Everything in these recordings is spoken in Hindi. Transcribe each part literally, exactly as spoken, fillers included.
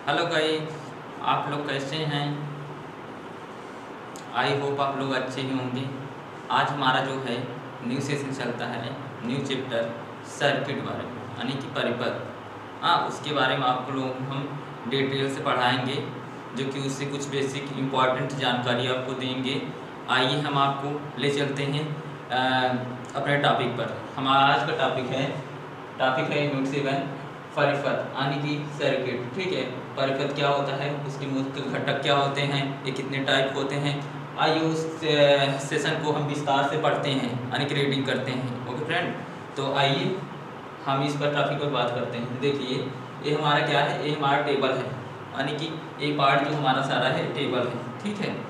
हेलो गाइस, आप लोग कैसे हैं? आई होप आप लोग अच्छे ही होंगे। आज हमारा जो है न्यू सेशन चलता है, न्यू चैप्टर सर्किट बारे में, यानी कि परिपथ। हाँ, उसके बारे में आप लोग हम डिटेल से पढ़ाएंगे, जो कि उससे कुछ बेसिक इम्पॉर्टेंट जानकारी आपको देंगे। आइए हम आपको ले चलते हैं आ, अपने टॉपिक पर। हमारा आज का टॉपिक है टॉपिक है यूनिट सेवन, परिपथ यानी कि सर्किट। ठीक है, परिपथ क्या होता है, उसके मुख्य घटक क्या होते हैं, ये कितने टाइप होते हैं। आइए उस सेशन को हम विस्तार से पढ़ते हैं, यानी कि रीडिंग करते हैं। ओके फ्रेंड, तो आइए हम इस पर टॉपिक पर बात करते हैं। देखिए, ये हमारा क्या है, ये हमारा टेबल है, यानी कि ये पार्ट जो हमारा सारा है टेबल है। ठीक है,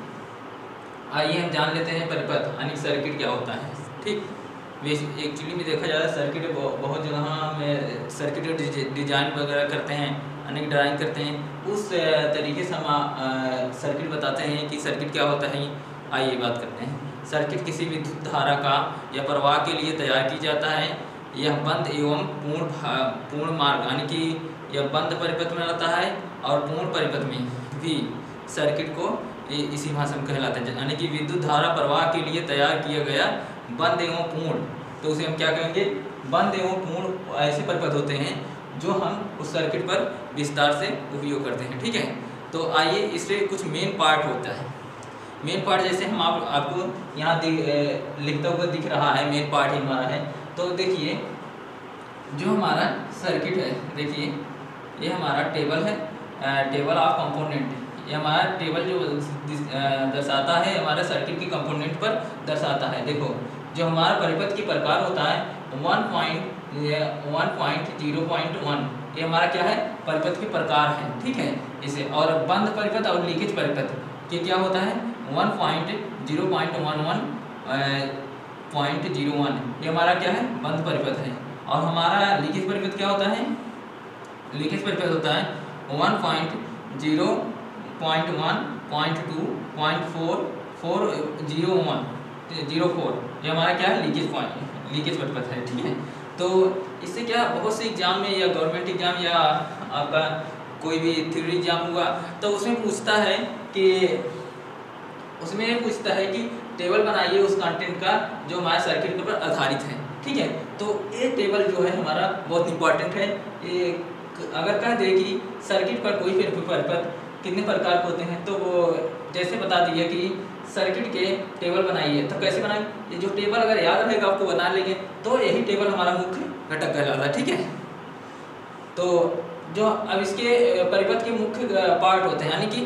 आइए हम जान लेते हैं परिपथ यानी सर्किट क्या होता है। ठीक, एक्चुअली में देखा जाए सर्किट बहुत जगह में सर्किट डिजाइन वगैरह करते हैं, अनेक ड्राइंग करते हैं, उस तरीके से हम सर्किट बताते हैं कि सर्किट क्या होता है। आइए बात करते हैं। सर्किट किसी विद्युत धारा का या प्रवाह के लिए तैयार की जाता है। यह बंद एवं पूर्ण पूर्ण मार्ग यानी कि यह बंद परिपथ में रहता है, और पूर्ण परिपथ में भी सर्किट को इसी भाषा में कहलाता है, यानी कि विद्युत धारा प्रवाह के लिए तैयार किया गया बंद एवं पूर्ण। तो उसे हम क्या कहेंगे, बंद एवं पूर्ण ऐसे परिपथ होते हैं जो हम उस सर्किट पर विस्तार से उपयोग करते हैं। ठीक है, तो आइए इससे कुछ मेन पार्ट होता है। मेन पार्ट जैसे हम आप, आपको यहाँ लिखता हुआ दिख रहा है, मेन पार्ट ही हमारा है। तो देखिए, जो हमारा सर्किट है, देखिए ये हमारा टेबल है, टेबल ऑफ कंपोनेंट। ये हमारा टेबल जो दर्शाता है हमारा सर्किट की कंपोनेंट पर दर्शाता है। देखो, जो हमारा परिपथ की प्रकार होता है one point one point zero point one, ये हमारा क्या है, परिपथ के प्रकार है। ठीक है, इसे और बंद परिपथ और लीकेज परिपथ के क्या होता है one point zero point one one point zero one, ये हमारा क्या है, बंद परिपथ है। और हमारा लीकेज परिपथ क्या होता है, लीकेज परिपथ होता है one point zero point one point two point four four zero one zero four, ये हमारा क्या है, लीकेज पॉइंट लीकेज परिपथ है। ठीक है, तो इससे क्या बहुत से एग्जाम में या गवर्नमेंट एग्जाम या आपका कोई भी थ्योरी एग्जाम हुआ तो उसमें पूछता है कि उसमें पूछता है कि टेबल बनाइए उस कंटेंट का जो हमारे सर्किट के ऊपर आधारित है। ठीक है, तो ये टेबल जो है हमारा बहुत इंपॉर्टेंट है। ये अगर कह दे कि सर्किट पर कोई फिर परिपथ कितने प्रकार के होते हैं, तो वो जैसे बता दिया कि सर्किट के टेबल बनाइए, तो कैसे बनाएं, ये जो टेबल अगर याद रहेगा आपको बना लेंगे तो यही टेबल हमारा मुख्य घटक कहलाता है। ठीक है, तो जो अब इसके परिपथ के मुख्य पार्ट होते हैं, यानी कि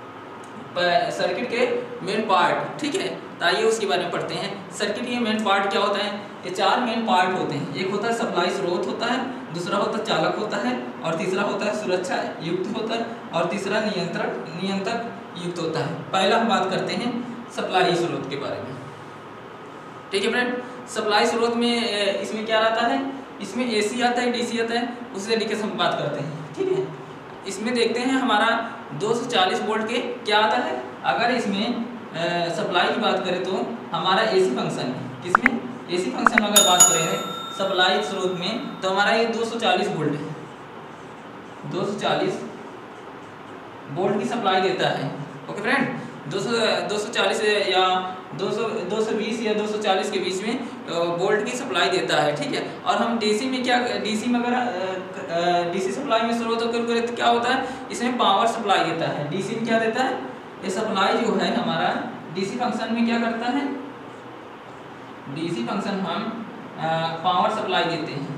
सर्किट के मेन पार्ट। ठीक है, तो आइए उसके बारे में पढ़ते हैं। सर्किट के मेन पार्ट क्या होता है, ये चार मेन पार्ट होते हैं। एक होता है सप्लाई स्रोत होता है, दूसरा होता है चालक होता है, और तीसरा होता है सुरक्षा युक्त होता है, और तीसरा नियंत्रण नियंत्रक युक्त होता है। पहला हम बात करते हैं सप्लाई स्रोत के बारे में। ठीक है फ्रेंड, सप्लाई स्रोत में इसमें क्या रहता है, इसमें एसी आता है, डीसी आता है, उसी तरीके से हम बात करते हैं। ठीक है, इसमें देखते हैं हमारा दो सौ चालीस वोल्ट के क्या आता है। अगर इसमें सप्लाई की बात करें तो हमारा एसी फंक्शन है, किसमें, एसी फंक्शन में अगर बात करें सप्लाई स्रोत में, तो हमारा ये दो सौ चालीस वोल्ट है, दो सौ चालीस वोल्ट की सप्लाई देता है। ओके फ्रेंड, दो सौ दो सौ चालीस या दो सौ दो सौ बीस या दो सौ चालीस के बीच में वोल्ट की सप्लाई देता है। ठीक है, और हम डीसी में क्या, डीसी में अगर डीसी सप्लाई में स्रोत करें तो क्या होता है, इसमें पावर सप्लाई देता है। डीसी में क्या देता है, ये सप्लाई जो है हमारा डीसी फंक्शन में क्या करता है, डीसी फंक्शन हम पावर सप्लाई देते हैं,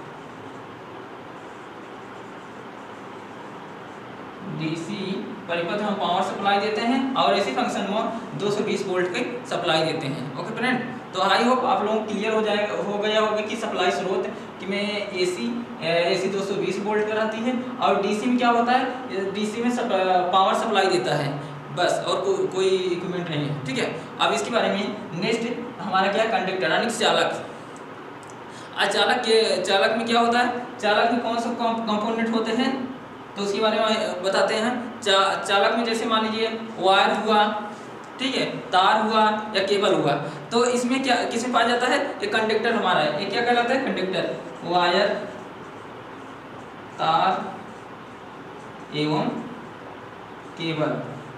डीसी परिपथ हम पावर सप्लाई देते हैं, और एसी फंक्शन में दो सौ बीस वोल्ट की सप्लाई देते हैं। ओके फ्रेंड, तो आई होप आप लोगों को क्लियर हो जाएगा हो गया होगा कि सप्लाई स्रोत कि में एसी एसी दो सौ बीस वोल्ट का रहती है, और डीसी में क्या होता है, डीसी में सप, पावर सप्लाई देता है बस, और को, कोई इक्विपमेंट नहीं है। ठीक है, अब इसके बारे में नेक्स्ट हमारा क्या है, कंडक्टर यानी चालक। आज चालक के चालक में क्या होता है, चालक में कौन सा कंपोनेंट होते हैं, तो उसके बारे में बताते हैं। चा, चालक में जैसे मान लीजिए वायर हुआ, ठीक है, तार हुआ या केबल हुआ, तो इसमें क्या किसमें पाया जाता है, ये कंडक्टर हमारा है, ये क्या कहलाता है, कंडक्टर। वायर, तार, एवं केबल।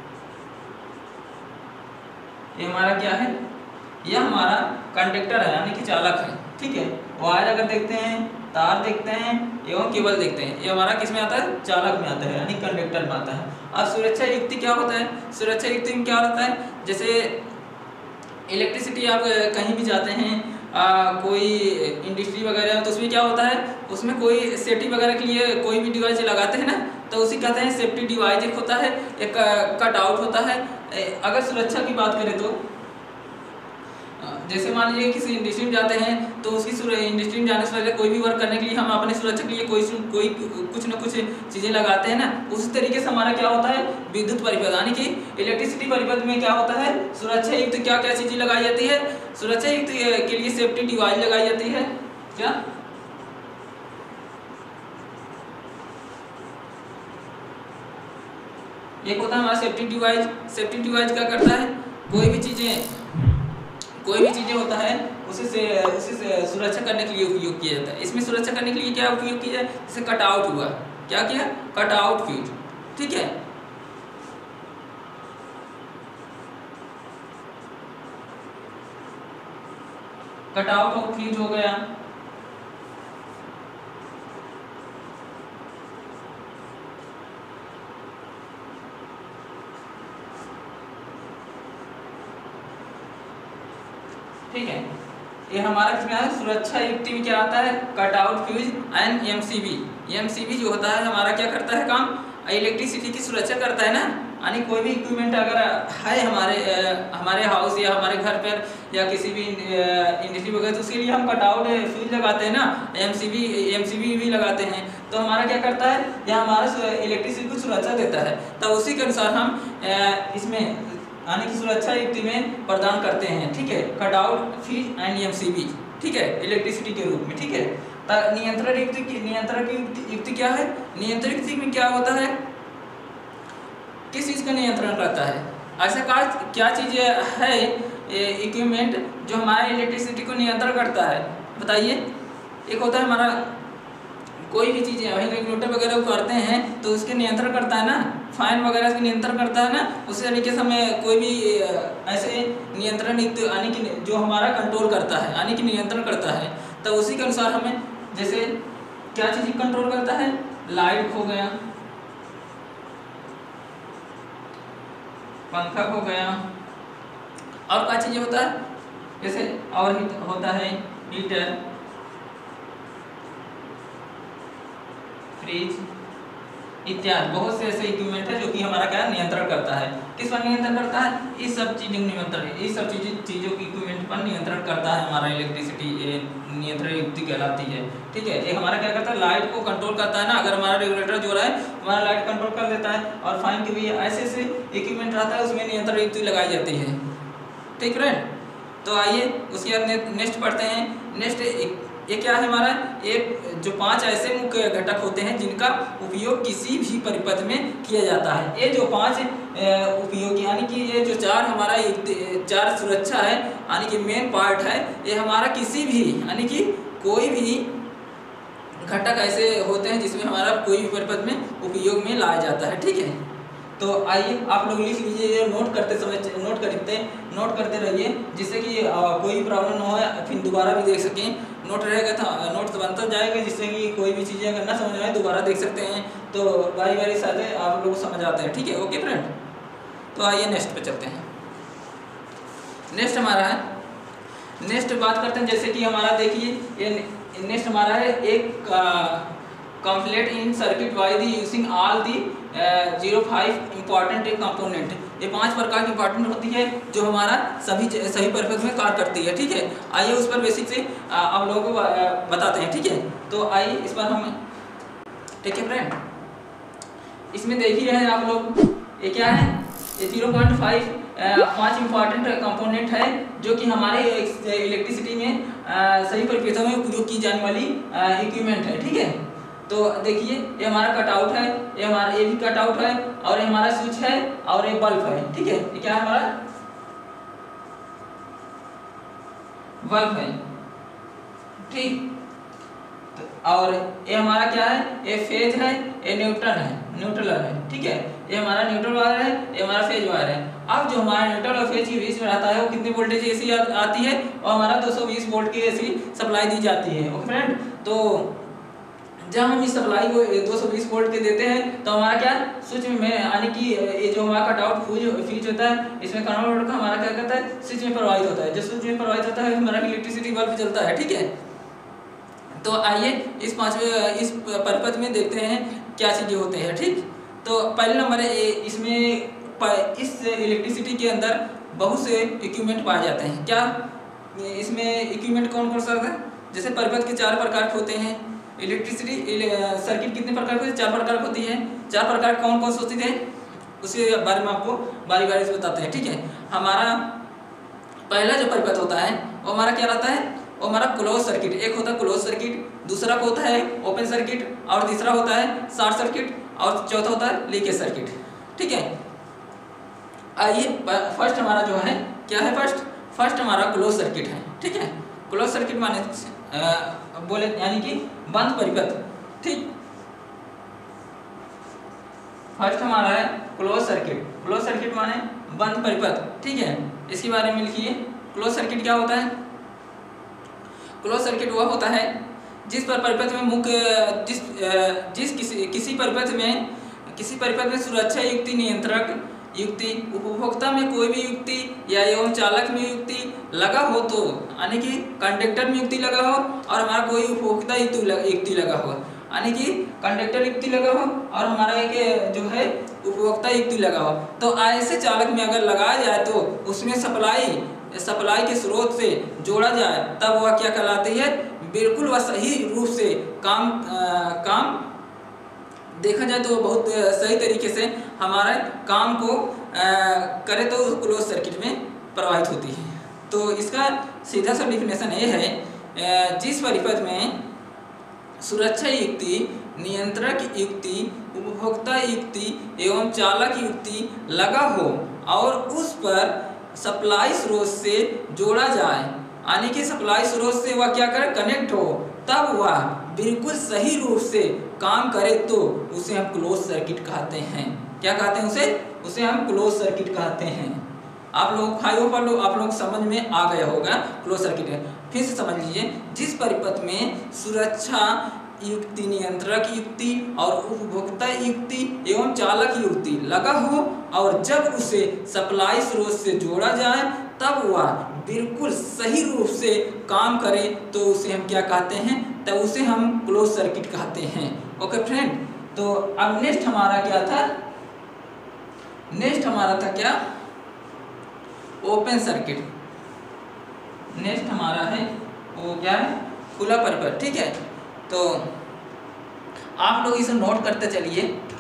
ये हमारा क्या है, यह हमारा कंडक्टर है यानी कि चालक है, ठीक है। वायर अगर देखते हैं, तार देखते हैं एवं केबल देखते हैं, ये हमारा किस में आता है, चालक में आता है यानी कंडक्टर में आता है। अब सुरक्षा युक्ति क्या होता है, सुरक्षा युक्ति में क्या होता है, जैसे इलेक्ट्रिसिटी आप कहीं भी जाते हैं, आ, कोई इंडस्ट्री वगैरह तो उसमें क्या होता है, उसमें कोई सेफ्टी वगैरह के लिए कोई भी डिवाइस लगाते हैं ना, तो उसी कहते हैं सेफ्टी डिवाइस। एक होता है, एक कट आउट होता है। अगर सुरक्षा की बात करें तो जैसे मान लीजिए किसी इंडस्ट्री में जाते हैं तो उसकी इंडस्ट्री में जाने से पहले कोई भी वर्क करने के लिए हम अपने सुरक्षा के लिए कोई कोई कुछ ना कुछ चीज़ें लगाते हैं ना, उसी तरीके से हमारा क्या होता है, विद्युत परिपथ यानी कि इलेक्ट्रिसिटी परिपथ में क्या होता है, सुरक्षा युक्त क्या क्या चीज़ें लगाई जाती है, सुरक्षा युक्त के लिए सेफ्टी डिवाइस लगाई जाती है। क्या एक होता है हमारा सेफ्टी डिवाइस। सेफ्टी डिवाइस क्या करता है, कोई भी चीज़ें कोई भी चीज़ें होता है उसे से उसे से सुरक्षा करने के लिए उपयोग किया जाता है। इसमें सुरक्षा करने के लिए क्या उपयोग किया जाए, जैसे कट आउट हुआ, क्या किया, कट आउट फ्यूज, ठीक है। कट आउट ऑफ फ्यूज हो गया, ठीक है। ये हमारा किसमें है, सुरक्षा युक्ति में क्या आता है, cut out fuse and MCB. MCB जो होता है हमारा क्या करता है काम, इलेक्ट्रिसिटी की सुरक्षा करता है ना, यानी कोई भी इक्विपमेंट अगर है हमारे हमारे हाउस या हमारे घर पर या किसी भी इंडस्ट्री वगैरह, तो उसके लिए हम कट आउट फ्यूज लगाते हैं ना, एमसीबी एमसीबी भी लगाते हैं। तो हमारा क्या करता है, यह हमारा इलेक्ट्रिसिटी को सुरक्षा देता है। तो उसी के अनुसार हम इसमें यानी कि सुरक्षा युक्ति में प्रदान करते हैं, ठीक है, cut out fuse and MCB, ठीक है, इलेक्ट्रिसिटी के रूप में, ठीक है। नियंत्रण युक्ति की नियंत्रण की युक्ति क्या है, नियंत्रण युक्ति में क्या होता है, किस चीज़ का नियंत्रण करता है, ऐसा का क्या चीज़ है इक्विपमेंट जो हमारे इलेक्ट्रिसिटी को नियंत्रण करता है, बताइए। एक होता है हमारा कोई भी चीज़ें वही रेगुलेटर वगैरह करते हैं तो उसके नियंत्रण करता है ना, फाइन वगैरह के नियंत्रण करता है ना, उसी तरीके से हमें कोई भी ऐसे नियंत्रण यानी कि जो हमारा कंट्रोल करता है यानी कि नियंत्रण करता है, तो उसी के अनुसार हमें जैसे क्या चीज़ कंट्रोल करता है, लाइट हो गया, पंखा हो गया, और क्या चीज़ें होता है, जैसे और होता है हीटर, फ्रिज इत्यादि बहुत से ऐसे इक्विपमेंट है जो कि हमारा क्या नियंत्रण करता है। किस पर नियंत्रण करता है, इस सब चीज़ों नियंत्रण इस सब चीज़ें चीज़ों की इक्विपमेंट पर नियंत्रण करता है हमारा इलेक्ट्रिसिटी नियंत्रण युक्ति कहलाती है, ठीक है। ये हमारा क्या करता है, लाइट को कंट्रोल करता है ना, अगर हमारा रेगुलेटर जो रहा है हमारा लाइट कंट्रोल कर देता है, और फाइन के भी ऐसे ऐसे इक्विपमेंट रहता है उसमें नियंत्रण युक्ति लगाई जाती है, ठीक फ्रेंड। तो आइए उसके बाद नेक्स्ट पढ़ते हैं। नेक्स्ट ये क्या है हमारा, एक जो पांच ऐसे मुख्य घटक होते हैं जिनका उपयोग किसी भी परिपथ में किया जाता है। ये जो पांच उपयोग यानी कि ये जो चार हमारा चार सुरक्षा है यानी कि मेन पार्ट है, ये हमारा किसी भी यानी कि कोई भी घटक ऐसे होते हैं जिसमें हमारा कोई भी परिपथ में उपयोग में लाया जाता है, ठीक है। तो आइए आप लोग लिख लीजिए, नोट करते समय नोट करते नोट करते रहिए जिससे कि कोई भी प्रॉब्लम ना हो, फिर दोबारा भी देख सकें। नोट रहेगा था नोट तो बनता जाएगा जिससे कि कोई भी चीज़ें अगर ना समझ आए दोबारा देख सकते हैं, तो बारी बारी साथ आप लोग समझ आते हैं, ठीक है, ओके फ्रेंड। तो आइए नेक्स्ट पे चलते हैं। नेक्स्ट हमारा है, नेक्स्ट बात करते हैं जैसे कि हमारा देखिए ये नेक्स्ट हमारा है एक complete in circuit by the using all the zero five important component. ये पांच प्रकार की इंपॉर्टेंट होती है जो हमारा सभी सभी परिपथ में कार्य करती है, ठीक है। आइए उस पर बेसिक से आप लोगों को बताते हैं, ठीक है। तो आइए इस पर हम, ठीक है फ्रेंड, इसमें देख ही रहे हैं आप लोग, ये क्या है, ये जीरो पॉइंट फाइव पाँच इंपॉर्टेंट कंपोनेंट है जो कि हमारे इलेक्ट्रिसिटी में सभी परिपथों में उपयोग की जाने वाली इक्विपमेंट है, ठीक है। तो देखिए ये हमारा कटआउट है, ये हमारा ये भी कटआउट है, और ये हमारा स्विच है, और ये बल्ब है, ठीक है। ये क्या है हमारा बल्ब है, ठीक। तो और ये हमारा क्या है, ये फेज है, ये न्यूट्रल है, न्यूट्रल है, ठीक है। ये हमारा न्यूट्रल वायर है, ये हमारा फेज वायर है। अब जो हमारा न्यूट्रल और फेज के बीच में रहता है वो कितनी वोल्टेज एसी आती है, और हमारा दो सौ बीस वोल्ट की एसी सप्लाई दी जाती है। ओके फ्रेंड, तो जब हम इस सप्लाई को दो सौ बीस वोल्ट के देते हैं तो हमारा क्या स्विच में यानी कि ये जो हमारा कट आउट फ्यूज फ्यूज होता है, इसमें करंट का हमारा क्या करता है, स्विच में प्रवाहित होता है। जब स्विच में प्रवाहित होता है हमारा इलेक्ट्रिसिटी बल्ब जलता है, ठीक है। तो आइए इस पांचवें इस परिपथ में देखते हैं क्या चीजें होते हैं, ठीक। तो पहले नंबर है इसमें इस इलेक्ट्रिसिटी के अंदर बहुत से इक्विपमेंट पाए जाते हैं। क्या इसमें इक्विपमेंट कौन कौन सा है, जैसे परिपथ के चार प्रकार के होते हैं। इलेक्ट्रिसिटी सर्किट कितने प्रकार के, चार प्रकार की होती है। चार प्रकार कौन कौन से होते हैं उसके बारे में आपको बारी बारी से बताते हैं, ठीक है। हमारा पहला जो परिपथ होता है वो हमारा क्या रहता है, वो हमारा क्लोज सर्किट। एक होता है क्लोज सर्किट, दूसरा होता है ओपन सर्किट, और तीसरा होता है शॉर्ट सर्किट, और चौथा होता है लीकेज सर्किट, ठीक है। आइए फर्स्ट हमारा जो है क्या है, फर्स्ट फर्स्ट हमारा क्लोज सर्किट है, ठीक है। क्लोज सर्किट माने आ, बोले यानी कि बंद परिपथ, ठीक। फर्स्ट हमारा है क्लोज सर्किट। क्लोज सर्किट माने बंद परिपथ, ठीक है। इसके बारे में लिखिए, क्लोज सर्किट क्या होता है। क्लोज सर्किट वह होता है जिस पर परिपथ में मुख्य जिस जिस किसी किसी परिपथ में किसी परिपथ में सुरक्षा युक्ति, नियंत्रक युक्ति, उपभोक्ता में कोई भी युक्ति या एवं चालक में युक्ति लगा हो, तो यानी कि कंडक्टर में युक्ति लगा हो और हमारा कोई उपभोक्ता युक्ति लगा हो, यानी कि कंडक्टर युक्ति लगा हो और हमारा एक जो है उपभोक्ता युक्ति लगा हो। तो ऐसे चालक में अगर लगाया जाए तो उसमें सप्लाई सप्लाई के स्रोत से जोड़ा जाए, तब वह क्या कहलाती है, बिल्कुल वह सही रूप से काम आ, काम देखा जाए तो बहुत सही तरीके से हमारे काम को आ, करे तो क्लोज सर्किट में प्रवाहित होती है। तो इसका सीधा सा डिफिनेशन ये है, जिस परिपथ में सुरक्षा युक्ति, नियंत्रक युक्ति, उपभोक्ता युक्ति एवं चालक युक्ति लगा हो और उस पर सप्लाई स्रोत से जोड़ा जाए, यानी कि सप्लाई स्रोत से वह क्या करे, कनेक्ट हो, तब वह बिल्कुल सही रूप से काम करे तो उसे हम क्लोज सर्किट कहते हैं। क्या कहते हैं उसे उसे हम क्लोज सर्किट कहते हैं। आप लोग खाइयो पर लोग आप लोग समझ में आ गया होगा क्लोज सर्किट है। फिर से समझ लीजिए, जिस परिपथ में सुरक्षा युक्ति, नियंत्रक युक्ति और उपभोक्ता युक्ति एवं चालक युक्ति लगा हो और जब उसे सप्लाई स्रोत से जोड़ा जाए तब वह बिल्कुल सही रूप से काम करे तो उसे हम क्या कहते हैं, तब उसे हम क्लोज सर्किट कहते हैं। ओके फ्रेंड, तो अब नेक्स्ट हमारा क्या था, नेक्स्ट हमारा था क्या, ओपन सर्किट। नेक्स्ट हमारा है वो क्या है, खुला परिपथ, ठीक है। तो आप लोग इसे नोट करते चलिए,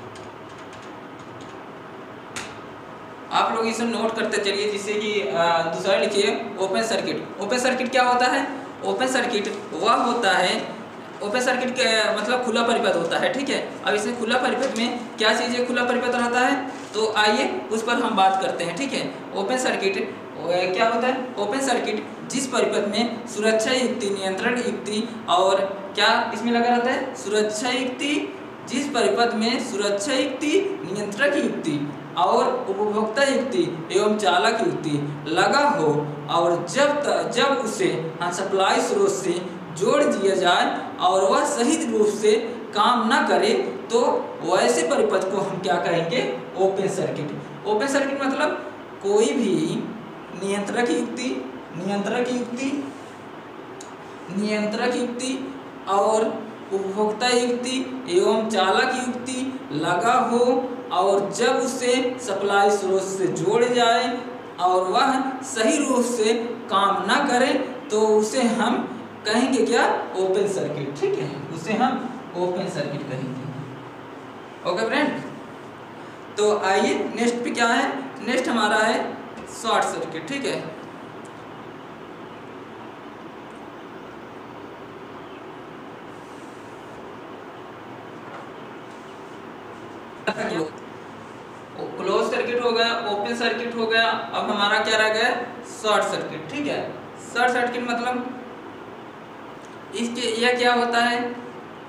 आप लोग इसे नोट करते चलिए, जिससे कि दूसरा लिखिए ओपन सर्किट। ओपन सर्किट क्या होता है, ओपन सर्किट वह होता है, ओपन सर्किट के मतलब खुला परिपथ होता है, ठीक है। अब इसमें खुला परिपथ में क्या चीज़ें खुला परिपथ रहता है, तो आइए उस पर हम बात करते हैं, ठीक है। ओपन सर्किट क्या होता है, ओपन सर्किट जिस परिपथ में सुरक्षा युक्ति, नियंत्रण युक्ति और क्या इसमें लगा रहता है, सुरक्षा युक्ति, जिस परिपथ में सुरक्षा युक्ति, नियंत्रक युक्ति और उपभोक्ता युक्ति एवं चालक युक्ति लगा हो और जब तक जब उसे सप्लाई स्रोत से जोड़ दिया जाए और वह सही रूप से काम ना करे तो वैसे परिपथ को हम क्या कहेंगे, ओपन सर्किट। ओपन सर्किट मतलब कोई भी नियंत्रक युक्ति, नियंत्रक युक्ति, नियंत्रक युक्ति और उपभोक्ता युक्ति एवं चालक युक्ति लगा हो और जब उसे सप्लाई स्रोत से जोड़ जाए और वह सही रूप से काम ना करे तो उसे हम कहेंगे क्या, ओपन सर्किट, ठीक है। उसे हम ओपन सर्किट कहेंगे। ओके फ्रेंड, तो आइए नेक्स्ट पे क्या है, नेक्स्ट हमारा है शॉर्ट सर्किट, ठीक है। क्लोज सर्किट हो गया, ओपन सर्किट हो गया, अब हमारा क्या रह गया, शॉर्ट सर्किट, ठीक है। शॉर्ट सर्किट मतलब इसके यह क्या होता है,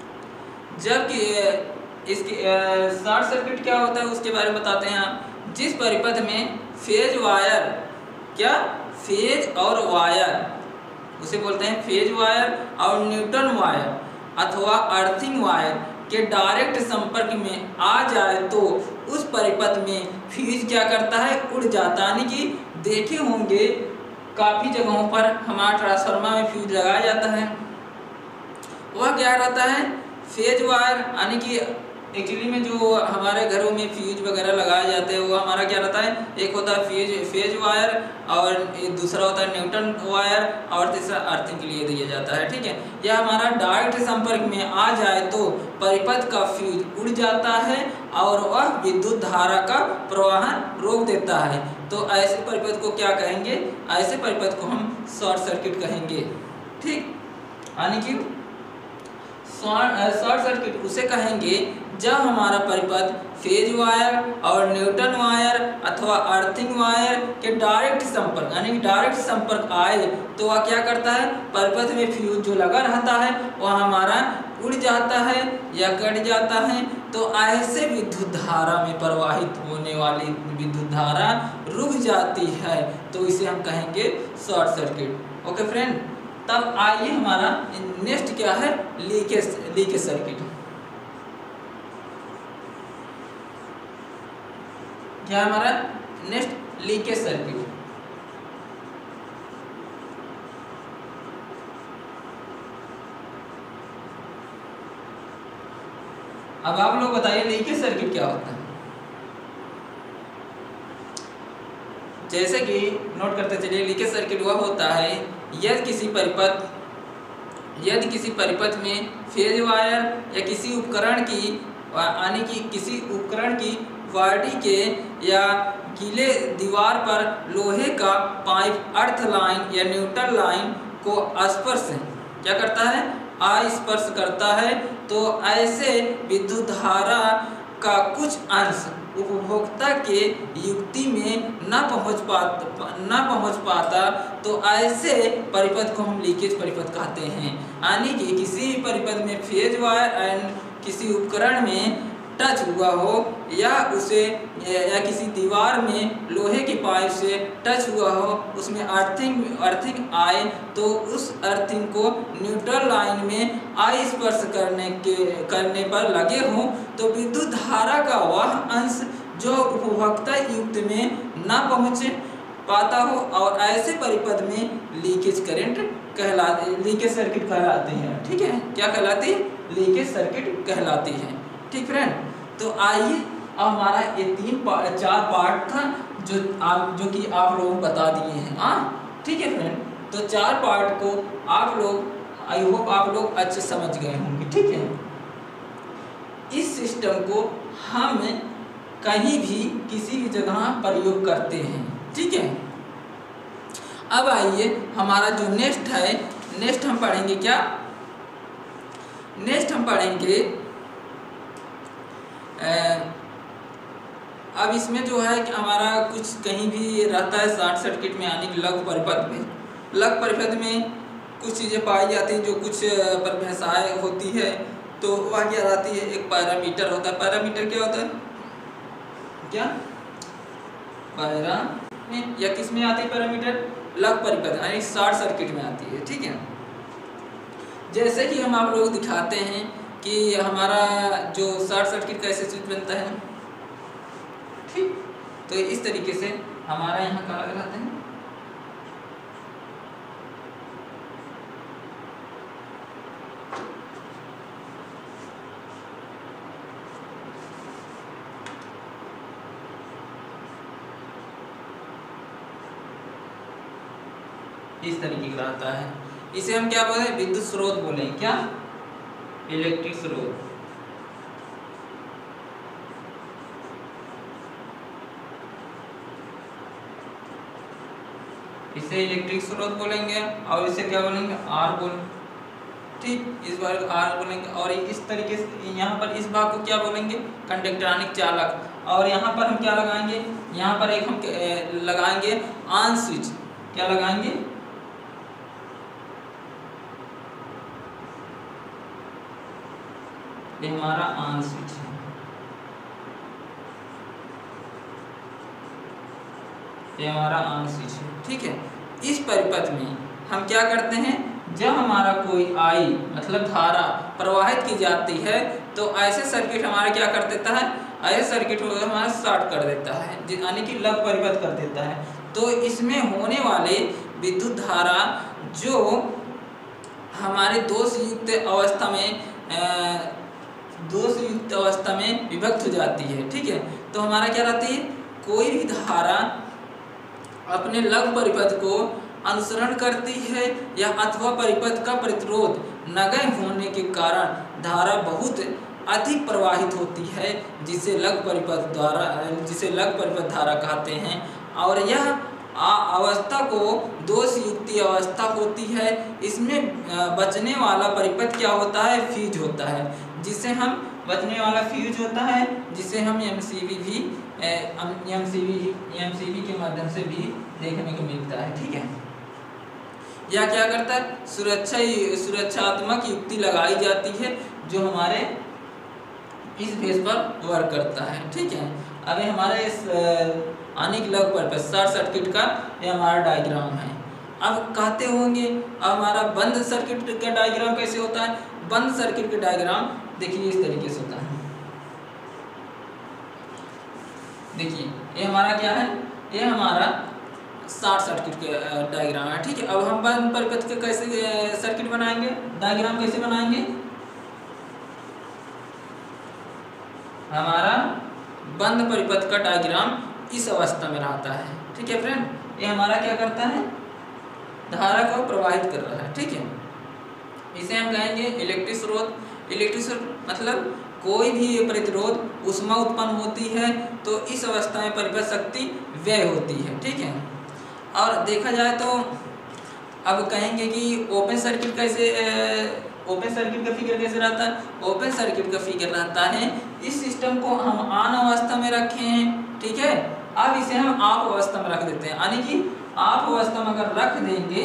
जबकि इसकी शॉर्ट सर्किट क्या होता है उसके बारे में बताते हैं हम। जिस परिपथ में फेज वायर, क्या फेज और वायर उसे बोलते हैं फेज वायर और न्यूट्रल वायर अथवा अर्थिंग वायर के डायरेक्ट संपर्क में आ जाए तो उस परिपथ में फ्यूज क्या करता है, उड़ जाता है। यानी कि देखे होंगे काफ़ी जगहों पर हमारा ट्रांसफार्मर में फ्यूज लगाया जाता है, वह क्या रहता है फेज वायर। यानी कि एक्चुअली में जो हमारे घरों में फ्यूज वगैरह लगाए जाते हैं वो हमारा क्या रहता है, एक होता है फेज फेज वायर और दूसरा होता है न्यूट्रल वायर और तीसरा अर्थिंग के लिए दिया जाता है। ठीक है, यह हमारा डायरेक्ट संपर्क में आ जाए तो परिपथ का फ्यूज उड़ जाता है और वह विद्युत धारा का प्रवाहन रोक देता है। तो ऐसे परिपथ को क्या कहेंगे, ऐसे परिपथ को हम शॉर्ट सर्किट कहेंगे। ठीक, यानी कि शॉर्ट सर्किट उसे कहेंगे जब हमारा परिपथ फेज वायर और न्यूट्रल वायर अथवा अर्थिंग वायर के डायरेक्ट संपर्क यानी डायरेक्ट संपर्क आए तो वह क्या करता है, परिपथ में फ्यूज जो लगा रहता है वह हमारा उड़ जाता है या कट जाता है। तो ऐसे विद्युत धारा में प्रवाहित होने वाली विद्युत धारा रुक जाती है, तो इसे हम कहेंगे शॉर्ट सर्किट। ओके फ्रेंड, तब आइए हमारा नेक्स्ट क्या है, लीकेज लीकेज सर्किट। क्या हमारा नेक्स्ट लीकेज सर्किट। अब आप लोग बताइए लीकेज सर्किट क्या होता है। जैसे कि नोट करते चलिए, लीकेज सर्किट वह होता है यदि किसी परिपथ यदि किसी परिपथ में फेज वायर या किसी उपकरण की यानी कि किसी उपकरण की बॉडी के या गीले दीवार पर लोहे का पाइप अर्थ लाइन या न्यूट्रल लाइन को स्पर्श क्या करता है, स्पर्श करता है, तो ऐसे विद्युत धारा का कुछ अंश उपभोक्ता के युक्ति में न पहुंच पाता न पहुंच पाता तो ऐसे परिपथ को हम लीकेज परिपथ कहते हैं। यानी कि किसी परिपथ में फेज वायर एंड किसी उपकरण में टच हुआ हो या उसे या किसी दीवार में लोहे की पाइप से टच हुआ हो, उसमें अर्थिंग अर्थिंग आए तो उस अर्थिंग को न्यूट्रल लाइन में आई स्पर्श करने के करने पर लगे हों तो विद्युत धारा का वह अंश जो उपभोक्ता युक्त में न पहुँच पाता हो और ऐसे परिपथ में लीकेज करंट कहलाते लीकेज सर्किट कहलाते हैं। ठीक है, क्या कहलाती है, लीकेज सर्किट कहलाती है। ठीक फ्रेंड, तो आइए अब हमारा ये तीन पार्ट चार पार्ट था जो आप जो कि आप लोग बता दिए हैं। हाँ ठीक है फ्रेंड, तो चार पार्ट को आप लोग आई होप आप लोग अच्छे समझ गए होंगे। ठीक है, इस सिस्टम को हम कहीं भी किसी भी जगह प्रयोग करते हैं। ठीक है, अब आइए हमारा जो नेक्स्ट है, नेक्स्ट हम पढ़ेंगे क्या, नेक्स्ट हम पढ़ेंगे अब इसमें जो है कि हमारा कुछ कहीं भी रहता है शॉर्ट सर्किट में यानी कि लघु परिपथ में लघु परिपथ में कुछ चीज़ें पाई जाती हैं जो कुछ परिभाषाएं होती है। तो वह क्या रहती है, एक पैरामीटर होता है। पैरामीटर क्या होता है, क्या पैरा में या किस में आती है पैरामीटर, लघु परिपथ यानी शॉर्ट सर्किट में आती है। ठीक है, जैसे कि हम आप लोग दिखाते हैं कि हमारा जो शॉर्ट सर्किट कैसे स्विच बनता है। ठीक, तो इस तरीके से हमारा यहाँ क्या लगाते हैं, इस तरीके का रहता है। इसे हम क्या बोले, विद्युत स्रोत बोलेंगे, क्या इलेक्ट्रिक स्रोत। इसे इलेक्ट्रिक स्रोत बोलेंगे और इसे क्या बोलेंगे, आर बोल। ठीक, इस बार आर बोलेंगे और इस तरीके से यहाँ पर इस भाग को क्या बोलेंगे, कंडक्टर यानी चालक। और यहाँ पर हम क्या लगाएंगे, यहाँ पर एक हम लगाएंगे ऑन स्विच। क्या लगाएंगे, ये हमारा ऑन स्विच है। ये हमारा ऑन स्विच है, ठीक है। इस परिपथ में हम क्या करते हैं, जब हमारा कोई आई मतलब धारा प्रवाहित की जाती है तो ऐसे सर्किट हमारा क्या कर देता है, ऐसे सर्किट हमारा शॉर्ट कर देता है, यानी कि लग परिपथ कर देता है। तो इसमें होने वाले विद्युत धारा जो हमारे दोष युक्त अवस्था में दोष युक्त अवस्था में विभक्त हो जाती है, ठीक है। तो हमारा क्या रहती है, कोई भी धारा अपने लग परिपथ को अनुसरण करती है या अथवा परिपथ का प्रतिरोध नगण्य होने के कारण धारा बहुत अधिक प्रवाहित होती है, जिसे लग परिपथ द्वारा जिसे लग परिपथ धारा कहते हैं। और यह अवस्था को दोष युक्त अवस्था होती है। इसमें बचने वाला परिपथ क्या होता है, फ्यूज होता है, जिसे हम बचने वाला फ्यूज होता है जिसे हम एमसीवी भी एमसीवी एमसीवी के माध्यम से भी देखने को मिलता है, ठीक है। यह क्या करता है, सुरक्षा सुरक्षात्मक युक्ति लगाई जाती है जो हमारे इस बेस पर वर्क करता है, ठीक है। अभी हमारे इस अनेक लग पर शॉर्ट सर्किट का ये हमारा डायग्राम है। अब कहते होंगे अब हमारा बंद सर्किट का डायग्राम कैसे होता है। बंद सर्किट का डायग्राम देखिए इस तरीके से होता है। देखिए ये हमारा क्या है, ये हमारा शॉर्ट सर्किट का डायग्राम है, ठीक है। अब हम बंद परिपथ के कैसे सर्किट बनाएंगे, डायग्राम कैसे बनाएंगे। हमारा बंद परिपथ का डायग्राम इस अवस्था में रहता है, ठीक है फ्रेंड। ये हमारा क्या करता है, धारा को प्रवाहित कर रहा है, ठीक है। इसे हम कहेंगे इलेक्ट्रिक स्रोत। इलेक्ट्रिक स्रोत मतलब कोई भी प्रतिरोध ऊष्मा उत्पन्न होती है तो इस अवस्था में परिपथ शक्ति व्यय होती है, ठीक है। और देखा जाए तो अब कहेंगे कि ओपन सर्किट कैसे ओपन सर्किट का फिगर कैसे रहता है। ओपन सर्किट का फिगर रहता है, इस सिस्टम को हम ऑन अवस्था में रखे हैं, ठीक है। अब इसे हम ऑफ अवस्था में रख देते हैं, यानी कि ऑफ अवस्था में अगर रख देंगे,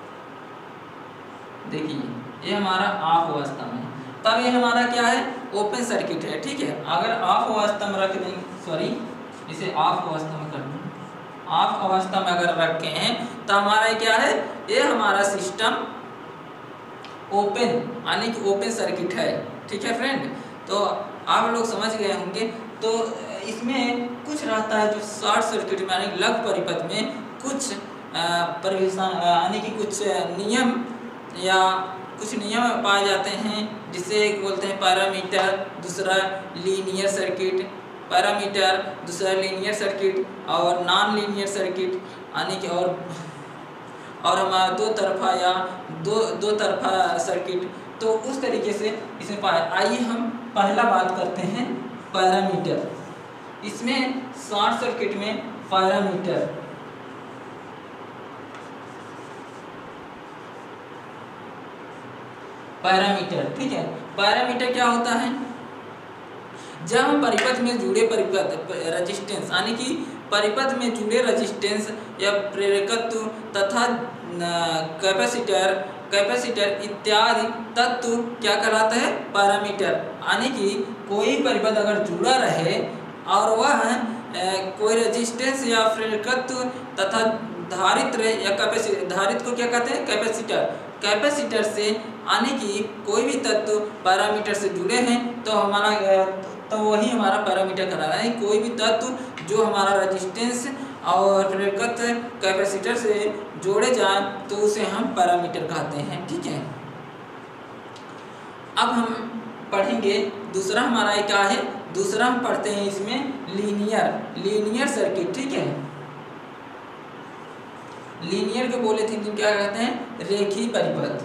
देखिए ये हमारा ऑफ अवस्था में, तब ये हमारा क्या है, ओपन सर्किट है, ठीक है। अगर ऑफ अवस्था में रख देंगे, सॉरी इसे ऑफ अवस्था में कर देंगे, ऑफ अवस्था में अगर रखे हैं तो हमारा क्या है, ये हमारा सिस्टम ओपन यानी कि ओपन सर्किट है, ठीक है फ्रेंड। तो आप लोग समझ गए होंगे। तो इसमें कुछ रहता है जो शॉर्ट सर्किट में यानी लग परिपथ में कुछ परिवेशन यानी कि कुछ नियम या कुछ नियम पाए जाते हैं, जिसे एक बोलते हैं पैरामीटर, दूसरा लीनियर सर्किट, पैरामीटर दूसरा लीनियर सर्किट और नॉन लीनियर सर्किट यानी कि और और हमारा दो तरफा या दो दो तरफा सर्किट। तो उस तरीके से इसमें पाए। आइए हम पहला बात करते हैं पैरामीटर। इसमें शॉर्ट सर्किट में पैरामीटर पैरामीटर ठीक है। पैरामीटर क्या होता है, जब हम परिपथ में जुड़े परिपथ रेजिस्टेंस यानी कि परिपथ में जुड़े रेजिस्टेंस या प्रेरकत्व तथा कैपेसिटर कैपेसिटर इत्यादि तत्व क्या कहलाता है, पैरामीटर। यानी कि कोई परिपथ अगर जुड़ा रहे और वह कोई रेजिस्टेंस या प्रेरकत्व तथा धारित्र या कैपेसिटर, धारित्र को क्या कहते हैं, कैपेसिटर, कैपेसिटर से यानी कि कोई भी तत्व पैरामीटर से जुड़े हैं तो हमारा तो वही हमारा पैरामीटर कहलाता है। कोई भी तत्व जो हमारा रेजिस्टेंस और प्रेरकत्व कैपेसिटर से जोड़े जाए तो उसे हम पैरामीटर कहते हैं, ठीक है। अब हम पढ़ेंगे दूसरा हमारा क्या है, दूसरा हम पढ़ते हैं इसमें लीनियर लीनियर सर्किट, ठीक है। लीनियर को बोले थे तो क्या कहते हैं, रेखीय परिपथ।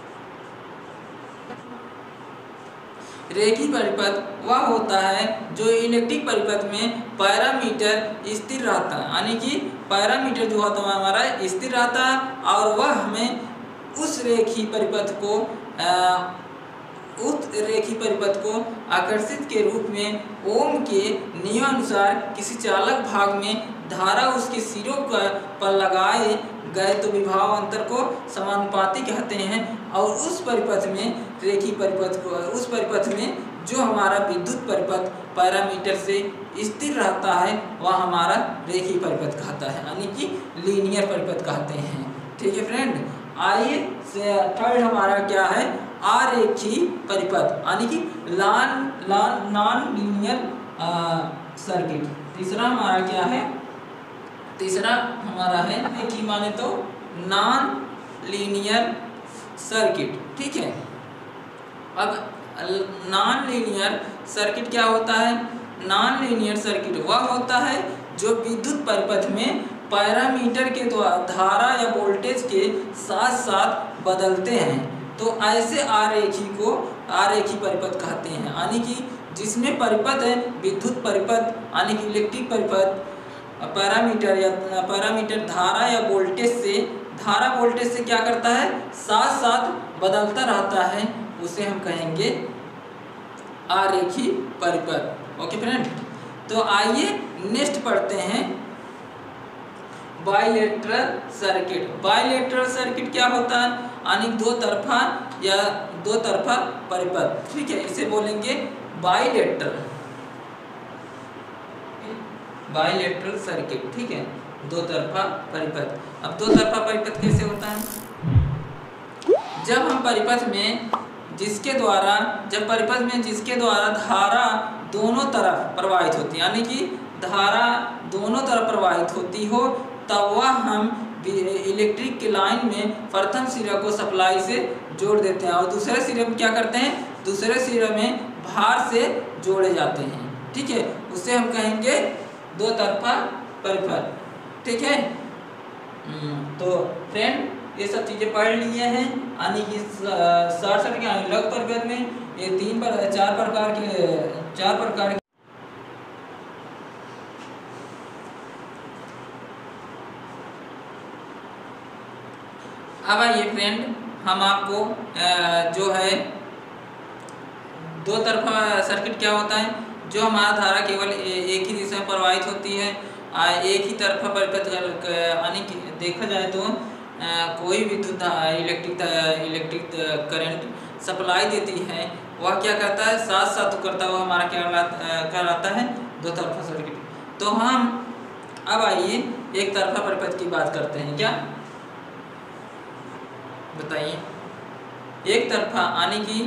रेखीय परिपथ वह होता है जो इलेक्ट्रिक परिपथ में पैरामीटर स्थिर रहता है, यानी कि पैरामीटर जो होता है हमारा स्थिर रहता है और वह हमें उस रेखीय परिपथ को आ, उस रेखीय परिपथ को आकर्षित के रूप में ओम के नियमानुसार किसी चालक भाग में धारा उसके सिरों पर लगाए गए तो विभव अंतर को समानुपाती कहते हैं। और उस परिपथ में रेखीय परिपथ को उस परिपथ में जो हमारा विद्युत परिपथ पैरामीटर से स्थिर रहता है वह हमारा रेखीय परिपथ कहता है, यानी कि लीनियर परिपथ कहते हैं। ठीक है फ्रेंड, आइए थर्ड हमारा क्या है, आरेखीय परिपथ यानी कि non non non linear circuit. तीसरा हमारा क्या है, तीसरा हमारा है रेखीय माने तो नॉन लीनियर सर्किट। ठीक है, अब नॉन लीनियर सर्किट क्या होता है, नॉन लीनियर सर्किट वह होता है जो विद्युत परिपथ में पैरामीटर के द्वारा धारा या वोल्टेज के साथ साथ बदलते हैं। तो ऐसे आरेखी को आरेखी परिपथ कहते हैं, यानी कि जिसमें परिपथ है विद्युत परिपथ यानी कि इलेक्ट्रिक परिपथ पैरामीटर या पैरामीटर धारा या वोल्टेज से धारा वोल्टेज से क्या करता है, साथ साथ बदलता रहता है, उसे हम कहेंगे आरेखीय परिपथ। ओके फ्रेंड, तो आइए नेक्स्ट पढ़ते हैं बाइलेटरल सर्किट। बाइलेटरल सर्किट क्या होता है, यानी दो तरफा या दो तरफा परिपथ। ठीक है, इसे बोलेंगे बाइलेटरल बाइलेटरल सर्किट। ठीक है, दो तरफा परिपथ। अब दो तरफा परिपथ कैसे होता है, जब हम परिपथ में जिसके द्वारा जब परिपथ में जिसके द्वारा धारा दोनों तरफ प्रवाहित होती है, यानी कि धारा दोनों तरफ प्रवाहित होती हो, तब वह हम इलेक्ट्रिक के लाइन में प्रथम सिरा को सप्लाई से जोड़ देते हैं और दूसरे सिरे में क्या करते हैं, दूसरे सिरे में भार से जोड़े जाते हैं। ठीक है, उसे हम कहेंगे दो तरफा परिपथ। ठीक है, तो फ्रेंड ये सब चीज़ें पढ़ लिए हैं, यानी कि शॉर्ट सर्किट यानी लघु परिपथ में ये तीन पर चार प्रकार के चार प्रकार के अब आइए फ्रेंड, हम आपको जो है दो तरफा सर्किट क्या होता है, जो हमारा धारा केवल एक ही दिशा में प्रवाहित होती है, एक ही तरफा परिपथ यानी कि देखा जाए तो कोई विद्युत इलेक्ट्रिक इलेक्ट्रिक करंट सप्लाई देती है, वह क्या करता है, साथ साथ करता हुआ हमारा क्या कहलाता है, दो तरफा सर्किट। तो हम अब आइए एक तरफा परिपथ की बात करते हैं। क्या बताइए, एक तरफा यानी कि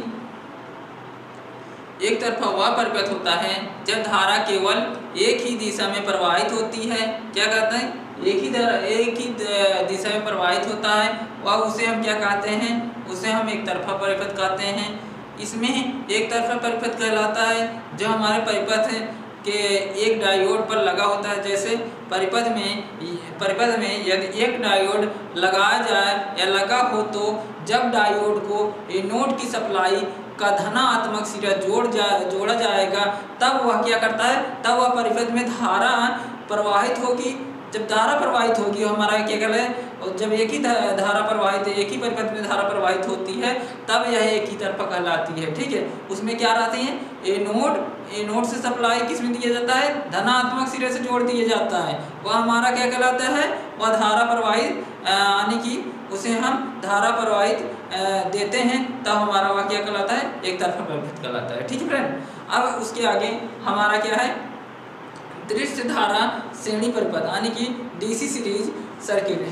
एक तरफा वह परिपथ होता है जब धारा केवल एक ही दिशा में प्रवाहित होती है। क्या कहते हैं, एक ही एक ही दिशा में प्रवाहित होता है, वह उसे हम क्या कहते हैं, उसे हम एक तरफा परिपथ कहते हैं। इसमें एक तरफा परिपथ कहलाता है जो हमारे परिपथ के एक डायोड पर लगा होता है। जैसे परिपथ में परिपथ में यदि एक डायोड लगाया जाए या लगा हो, तो जब डायोड को एनोड की सप्लाई का धनात्मक सिरा जोड़ जा जोड़ा जाएगा, तब वह क्या करता है, तब वह परिपथ में धारा प्रवाहित होगी। जब धारा प्रवाहित होगी हमारा क्या कहते हैं, और जब एक ही धारा प्रवाहित एक ही परिपथ में धारा प्रवाहित होती है, तब यह एक ही तरफा कहलाती है। ठीक है, उसमें क्या रहती है, एनोड एनोड से सप्लाई किस में दिया जाता है, धनात्मक सिरे से जोड़ दिया जाता है, वह हमारा क्या कहलाता है, वह धारा प्रवाहित यानी कि उसे हम धारा प्रवाहित देते हैं, तब हमारा वह क्या कहलाता है, एक तरफा परिपथ कहलाता है। ठीक है फ्रेंड, अब उसके आगे हमारा क्या है, दृश्य धारा श्रेणी परिपथ यानी कि DC series circuit.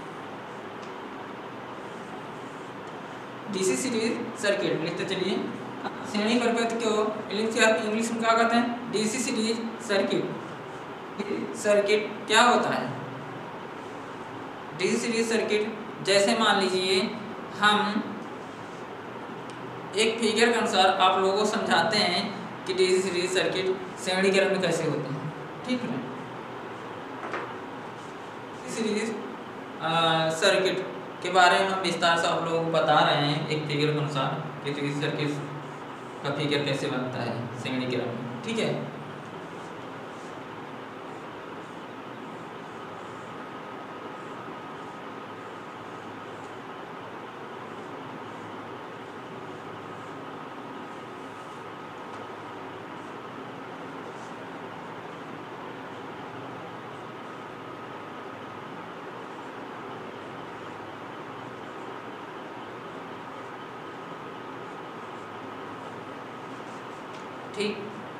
DC series circuit लिखते चलिए। श्रेणी परिपथ को इंग्लिश में क्या कहते हैं, डीसी सीरीज सर्किट। सर्किट क्या होता है, डीसी सीरीज सर्किट, जैसे मान लीजिए हम एक फिगर के अनुसार आप लोगों को समझाते हैं कि डीसी सीरीज सर्किट श्रेणीकरण में कैसे होते हैं। ठीक है, सीरीज सर्किट के बारे में हम विस्तार से आप लोगों को बता रहे हैं एक फिगर के अनुसार कि डीसी सर्किट का फिगर कैसे बनता है श्रेणीकरण में। ठीक है, ठीक।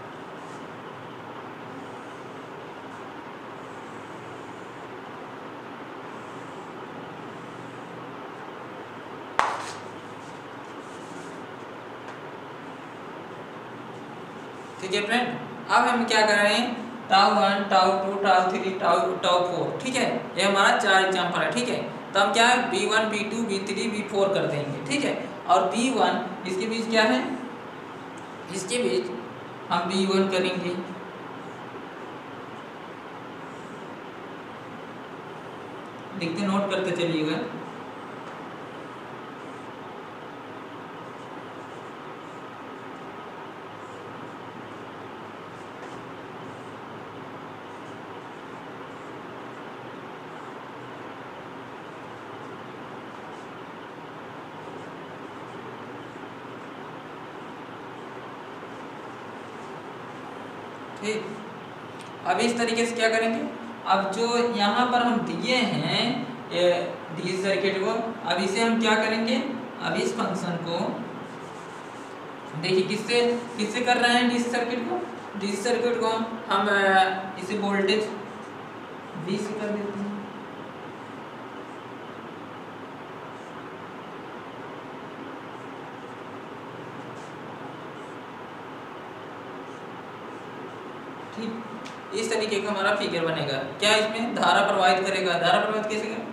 ठीक है फ्रेंड, अब हम क्या कर रहे हैं, tau one, tau two, tau three, tau tau four, ठीक है, ये हमारा चार एग्जाम्पल है। ठीक है, तो हम क्या है B one, B two, B three, B four कर देंगे। ठीक है, और बी वन इसके बीच क्या है, इसके बीच हम बी वन करेंगे, देखते नोट करते चलिएगा। ठीक, अब इस तरीके से क्या करेंगे, अब जो यहाँ पर हम दिए हैं डीसी सर्किट को, अब इसे हम क्या करेंगे, अब इस फंक्शन को देखिए किससे किससे कर रहे हैं डीसी सर्किट को, डीसी सर्किट को हम इसे वोल्टेज V से कर देते हैं। ठीक, इस तरीके का हमारा फिगर बनेगा। क्या इसमें धारा प्रवाहित करेगा, धारा प्रवाहित कैसे करेगा,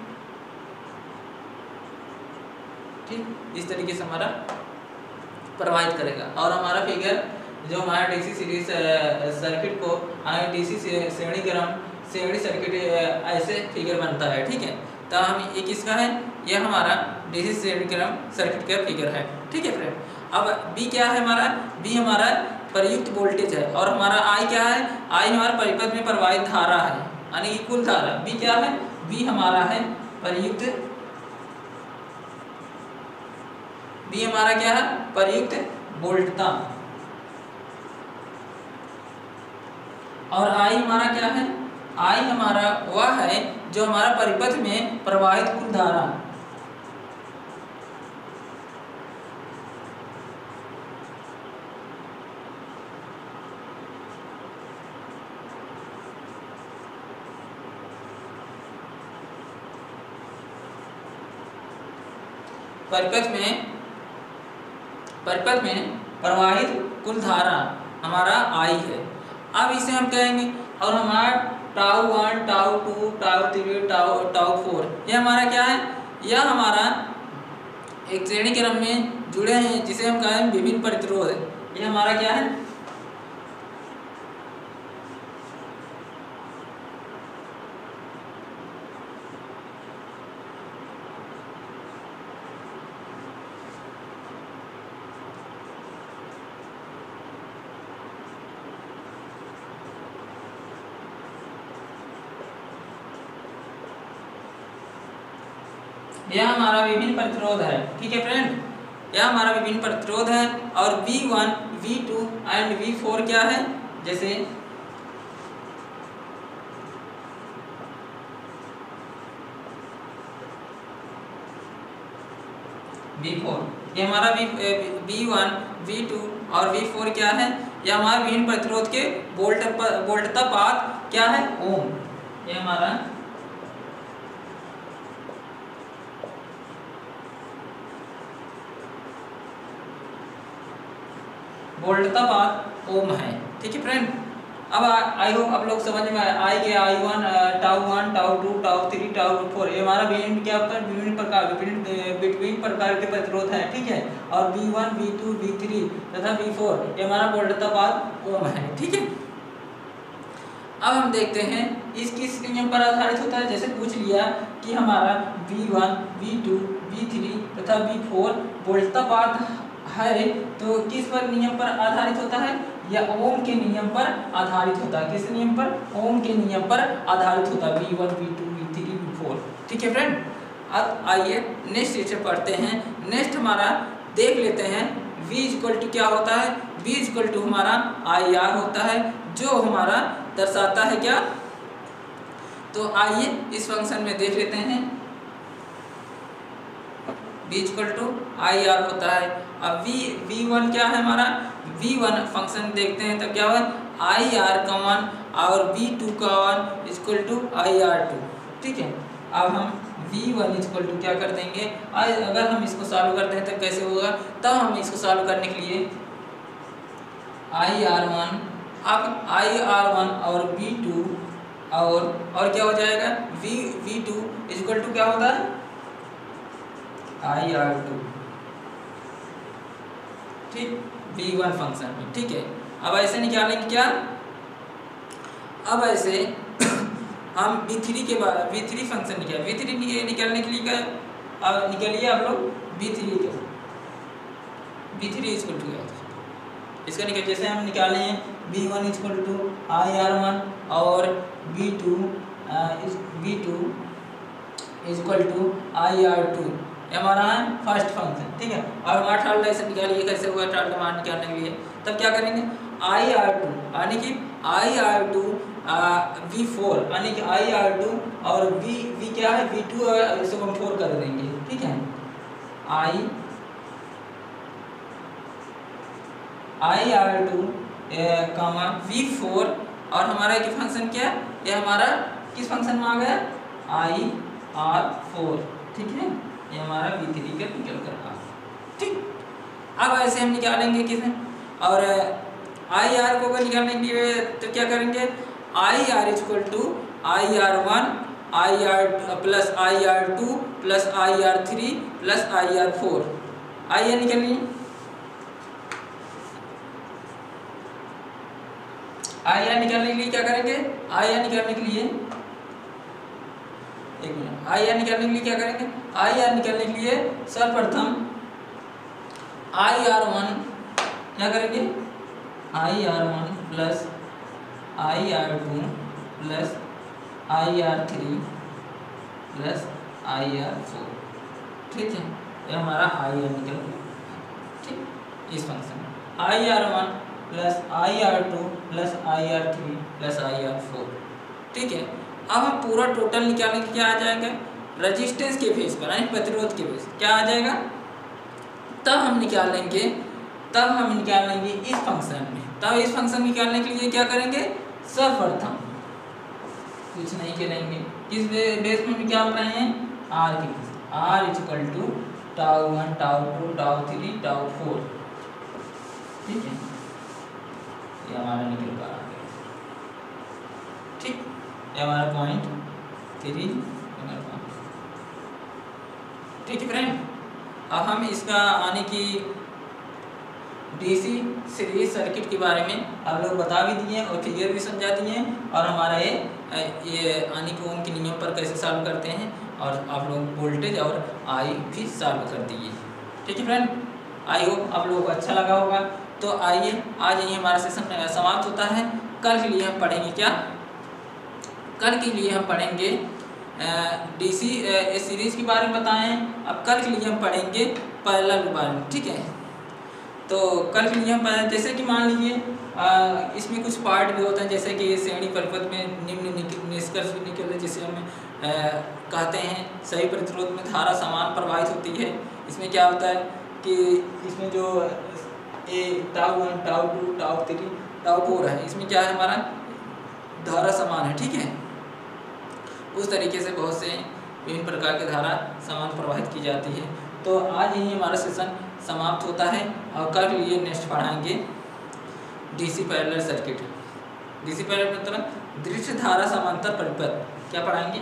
ठीक, इस तरीके से हमारा प्रवाहित करेगा। और हमारा फिगर जो हमारा डीसी सीरीज सर्किट को डीसी श्रेणी क्रम श्रेणी सर्किट ऐसे फिगर बनता है। ठीक है, तो हम ये किसका है, ये हमारा डीसी श्रेणी क्रम सर्किट का फिगर है। ठीक है फ्रेंड, अब बी क्या है हमारा, बी हमारा प्रयुक्त वोल्टेज है, और हमारा आई क्या है, आई हमारा परिपथ में प्रवाहित धारा है, यानी कि कुल धारा। बी क्या है, बी हमारा है प्रयुक्त, बी हमारा क्या है प्रयुक्त वोल्टता, और आई हमारा क्या है, आई हमारा वह है जो हमारा परिपथ में प्रवाहित कुल धारा। परिपथ में परिपथ में प्रवाहित कुल धारा हमारा आई है। अब इसे हम कहेंगे, और हमारा tau one, tau two, tau three, tau tau four, ये हमारा क्या है, यह हमारा एक श्रेणी क्रम में जुड़े हैं जिसे हम कहें विभिन्न प्रतिरोध। ये हमारा क्या है, यह हमारा विभिन्न प्रतिरोध है। ठीक है फ्रेंड, यह हमारा विभिन्न प्रतिरोध है। और V one, V two and V four क्या है, जैसे वी फोर, ये हमारा वी वन, वी टू और वी फोर क्या है, यह हमारे विभिन्न प्रतिरोध के वोल्ट वोल्टता पात क्या है, ओम। ये हमारा वोल्टता पात ओम है। ठीक है फ्रेंड, अब आई होप आप लोग समझ में आई गया। I one, tau one, tau two, tau three, tau four, ये हमारा विभिन्न क्या होता है, विभिन्न प्रकार विभिन्न विभिन्न प्रकार के प्रतिरोध है। ठीक है, और V one, V two, V three तथा वी फोर, ये हमारा वोल्टता पात ओम है। ठीक है, अब हम देखते हैं इस किस नियम पर आधारित होता है। जैसे पूछ लिया कि हमारा V one, V two, V three तथा वी फोर वोल्टता पात है, तो किस पर नियम पर आधारित होता है, या ओम के नियम पर आधारित होता है। किस नियम पर, ओम के नियम पर आधारित होता है, V one, V two, V three, V four. ठीक है फ्रेंड, अब आइए नेक्स्ट इसे पढ़ते हैं। नेक्स्ट हमारा देख लेते हैं V इक्वल टू क्या होता है। V इक्वल टू हमारा आई आर होता है, जो हमारा दर्शाता है क्या, तो आइए इस फंक्शन में देख लेते हैं। V equal to I R होता है। अब V वी वन क्या है हमारा, वी वन फंक्शन देखते हैं तो क्या हुआ, आई आर का वन और वी टू का one equal to I R two. ठीक है, अब हम वी वन इक्वल टू क्या कर देंगे, अगर हम इसको सॉल्व करते हैं तो कैसे होगा, तब हम इसको सॉल्व करने के लिए आई आर वन, अब आई आर वन और वी टू और और क्या हो जाएगा, v V two equal to क्या होता है, आई आर टू। ठीक, वी वन फंक्शन में। ठीक है, अब ऐसे निकालेंगे क्या, अब ऐसे हम वी थ्री के बाद वी थ्री फंक्शन निकाल वी थ्री निकालने के लिए क्या, अब निकालिए आप लोग वी थ्री का, वी थ्री इक्वल टू इसका निकाल, जैसे हम निकाले हैं V one equal to I R one और V two V two equal to I R two, ये हमारा है फर्स्ट फंक्शन। ठीक है, और हमारा थर्ड ऐसे निकालिए, कैसे हुआ थर्ड मान निकालने के लिए, तब क्या करेंगे, आई आर टू यानी कि I R two V four यानी कि आई आर टू और वी वी क्या है, वी टू इसको हम फोर कर देंगे। ठीक है, I I R two comma V four और हमारा एक फंक्शन क्या, ये हमारा किस फंक्शन में आ गया, आई आर फोर। ठीक है, ये हमारा वी थ्री का निकल कर आ। ठीक, अब ऐसे हम निकालेंगे किस, और आई आर को निकालने के लिए तो क्या करेंगे, I R equal to I R one I R plus I R two plus I R three plus I R four. I R निकालिए, आई आर निकालने के लिए क्या करेंगे, आई आर निकालने के लिए एक मिनट आई आर निकालने के लिए क्या करेंगे, आई आर निकालने के लिए सर्वप्रथम आई आर वन क्या करेंगे, I R one plus I R two plus I R three plus I R four. ठीक है, ये हमारा आई आर निकल गया। ठीक, इस फंक्शन में I R one plus I R two plus I R three plus I R four. ठीक है, अब हम पूरा टोटल निकालेंगे, क्या आ जाएगा, रेजिस्टेंस के बेस पर यानी प्रतिरोध के बेस क्या आ जाएगा, तब हम निकालेंगे तब हम निकालेंगे इस फंक्शन में। तब इस फंक्शन निकालने के लिए क्या करेंगे, सर्वप्रथम कुछ नहीं करेंगे, किस बेस में निकाल रहे हैं, आर के base, R equal to tau one tau two tau three tau four. ठीक है, ये हमारा निकल कर आ गया। ठीक, ये हमारा पॉइंट थ्री। ठीक है फ्रेंड, अब हम इसका आने की डीसी सीरीज सर्किट के बारे में आप लोग बता भी दिए और फिगर भी समझा दिए, और हमारा ये ये आने के ओम के नियम पर कैसे सॉल्व करते हैं, और आप लोग वोल्टेज और आई भी सॉल्व कर दिए। ठीक है फ्रेंड, आई होप आप लोगों को अच्छा लगा होगा। तो आइए आज यही हमारा सेशन समाप्त होता है। कल के लिए हम पढ़ेंगे क्या, कल के लिए हम पढ़ेंगे डीसी सीरीज के बारे में बताएं। अब कल के लिए हम पढ़ेंगे पैरेलल के बारे में। ठीक है, तो कल के लिए हम जैसे कि मान लीजिए इसमें कुछ पार्ट भी होते हैं, जैसे कि श्रेणी परिपथ में निम्न निष्कर्ष भी निकलते, जिसे हम कहते हैं सही प्रतिरोध में धारा समान प्रवाहित होती है। इसमें क्या होता है कि इसमें जो a tau one tau two tau three tau four है, इसमें क्या है, हमारा धारा समान है। ठीक है, उस तरीके से बहुत से विभिन्न प्रकार की धारा समान प्रवाहित की जाती है। तो आज यही हमारा सेशन समाप्त होता है, और कल लिए नेक्स्ट पढ़ाएंगे DC parallel circuit. DC parallel मतलब दृश्य धारा समांतर परिपथ। क्या पढ़ाएंगे,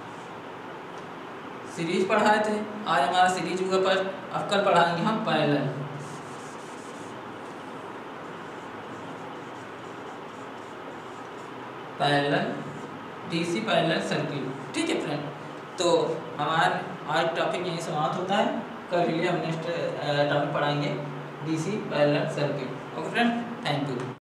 सीरीज पढ़ाए थे, आज हमारा सीरीज हुआ पर, अब कल पढ़ाएंगे हम parallel. Parallel DC parallel circuit. ठीक है फ्रेंड, तो हमारा आज टॉपिक यहीं समाप्त होता है। कल लिए हम नेक्स्ट टॉपिक पढ़ाएंगे DC parallel circuit. Okay friend, thank you.